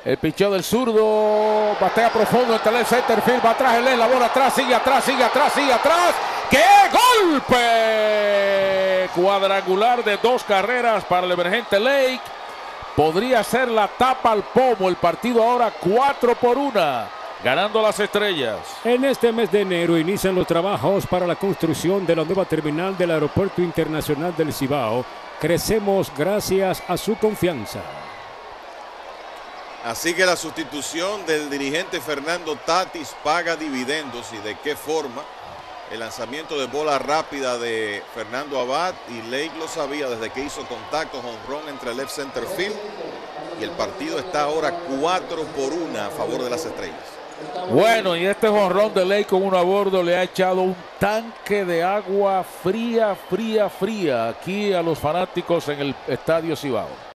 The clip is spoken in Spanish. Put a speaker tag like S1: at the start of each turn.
S1: El picheo del zurdo. Batea profundo entre el center field. Va atrás el la bola atrás. Sigue atrás, sigue atrás, sigue atrás. ¡Qué golpe! Cuadrangular de 2 carreras para el emergente Lake. Podría ser la tapa al pomo. El partido ahora 4-1. Ganando las Estrellas.
S2: En este mes de enero inician los trabajos para la construcción de la nueva terminal del Aeropuerto Internacional del Cibao. Crecemos gracias a su confianza.
S3: Así que la sustitución del dirigente Fernando Tatis paga dividendos. ¿Y de qué forma? El lanzamiento de bola rápida de Fernando Abad, y Lake lo sabía desde que hizo contacto, jonrón entre left center field, y el partido está ahora 4-1 a favor de las Estrellas.
S1: Bueno, y este jonrón de Lake con uno a bordo le ha echado un tanque de agua fría aquí a los fanáticos en el Estadio Cibao.